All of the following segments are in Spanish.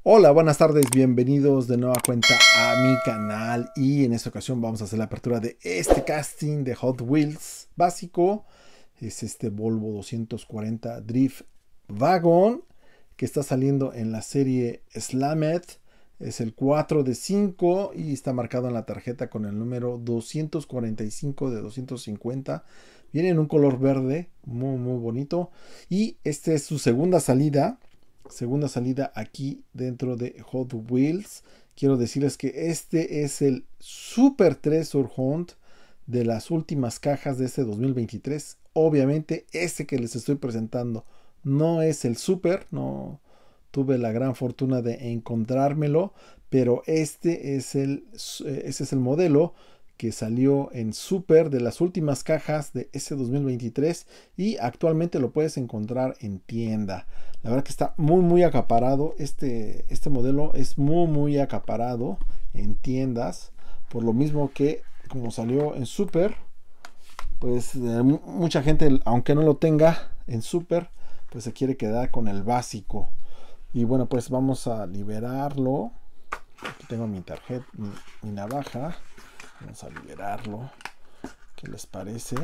Hola, buenas tardes, bienvenidos de nueva cuenta a mi canal y en esta ocasión vamos a hacer la apertura de este casting de Hot Wheels básico. Es este Volvo 240 Drift Wagon que está saliendo en la serie Slammed. Es el 4 de 5 y está marcado en la tarjeta con el número 245 de 250. Viene en un color verde muy bonito y esta es su segunda salida aquí dentro de Hot Wheels. Quiero decirles que este es el Super Treasure Hunt de las últimas cajas de este 2023. Obviamente este que les estoy presentando no es el Super, no tuve la gran fortuna de encontrármelo, pero ese es el modelo que salió en Super de las últimas cajas de ese 2023 y actualmente lo puedes encontrar en tienda. La verdad que está muy acaparado. Este modelo es muy acaparado en tiendas. Por lo mismo que como salió en Super, pues mucha gente, aunque no lo tenga en Super, pues se quiere quedar con el básico. Y bueno, pues vamos a liberarlo. Aquí tengo mi tarjeta, mi navaja. Vamos a liberarlo. ¿Qué les parece?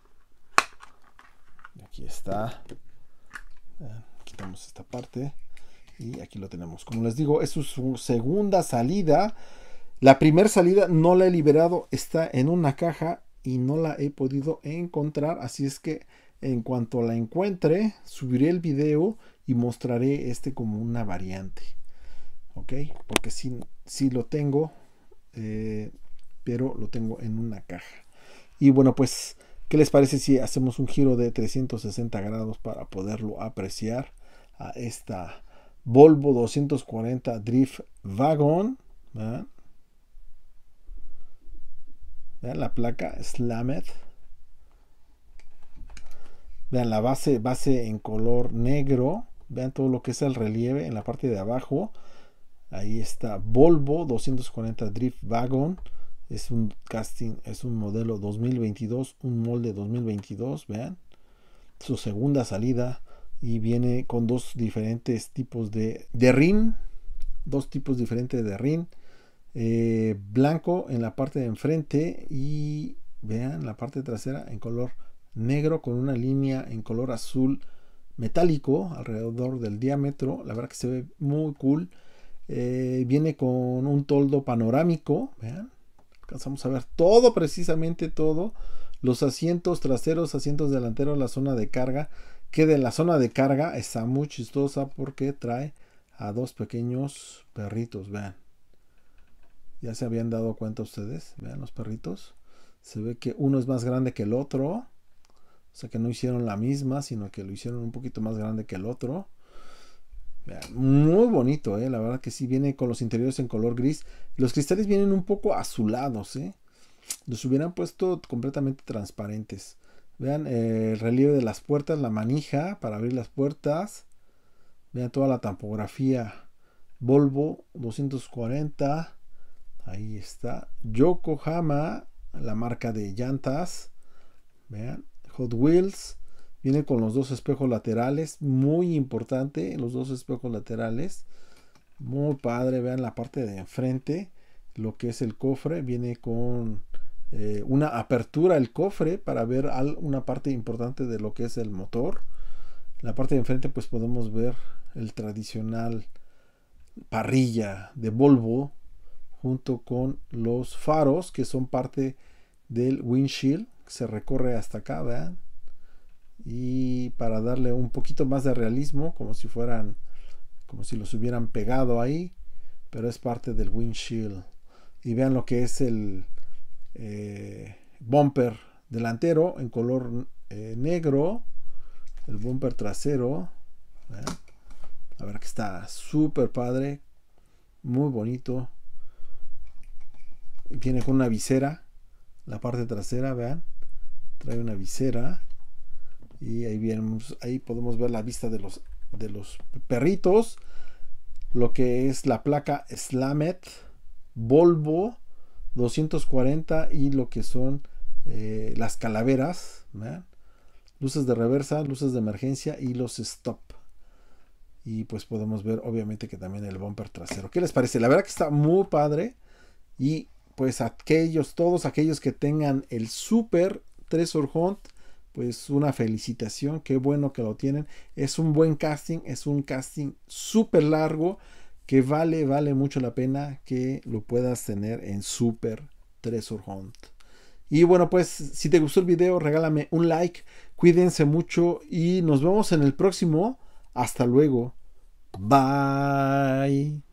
Aquí está. Quitamos esta parte y aquí lo tenemos. Como les digo, es su segunda salida. La primera salida no la he liberado, está en una caja y no la he podido encontrar, así es que en cuanto la encuentre subiré el video y mostraré este como una variante, ok, porque sí lo tengo, pero lo tengo en una caja. Y bueno, pues ¿qué les parece si hacemos un giro de 360 grados para poderlo apreciar a esta Volvo 240 Drift Wagon? ¿Verdad? Vean la placa Slammed. Vean la base en color negro. Vean todo lo que es el relieve en la parte de abajo. Ahí está Volvo 240 Drift Wagon. Es un casting, es un modelo 2022, un molde 2022. Vean su segunda salida y viene con dos diferentes tipos de rin. Dos tipos diferentes de rin. Blanco en la parte de enfrente y vean la parte trasera en color negro con una línea en color azul metálico alrededor del diámetro. La verdad que se ve muy cool. Viene con un toldo panorámico. Vean, alcanzamos a ver todo, precisamente todo. Los asientos traseros, asientos delanteros, la zona de carga. Que de la zona de carga está muy chistosa porque trae a dos pequeños perritos. Vean. Ya se habían dado cuenta ustedes. Vean los perritos. Se ve que uno es más grande que el otro. O sea que no hicieron la misma, sino que lo hicieron un poquito más grande que el otro. Vean, muy bonito, la verdad que sí, viene con los interiores en color gris. Los cristales vienen un poco azulados, los hubieran puesto completamente transparentes. Vean el relieve de las puertas, la manija para abrir las puertas. Vean toda la tampografía Volvo 240. Ahí está Yokohama, la marca de llantas. Vean, Hot Wheels. Viene con los dos espejos laterales, muy importante, los dos espejos laterales, muy padre. Vean la parte de enfrente, lo que es el cofre, viene con una apertura el cofre para ver una parte importante de lo que es el motor. La parte de enfrente pues podemos ver el tradicional parrilla de Volvo junto con los faros que son parte del windshield, que se recorre hasta acá, vean. Y para darle un poquito más de realismo, como si los hubieran pegado ahí, pero es parte del windshield. Y vean lo que es el bumper delantero en color negro, el bumper trasero. ¿Vean? La verdad que está súper padre, muy bonito. Viene con una visera, la parte trasera, vean, trae una visera. Y ahí podemos ver la vista de los perritos. Lo que es la placa Slammed Volvo 240 y lo que son las calaveras. ¿Vean? Luces de reversa, luces de emergencia y los stop. Y pues podemos ver obviamente que también el bumper trasero. ¿Qué les parece? La verdad que está muy padre. Y pues todos aquellos que tengan el Super Treasure Hunt, pues una felicitación, qué bueno que lo tienen. Es un buen casting, es un casting súper largo que vale mucho la pena que lo puedas tener en Super Treasure Hunt. Y bueno, pues si te gustó el video, regálame un like, cuídense mucho y nos vemos en el próximo. Hasta luego. Bye.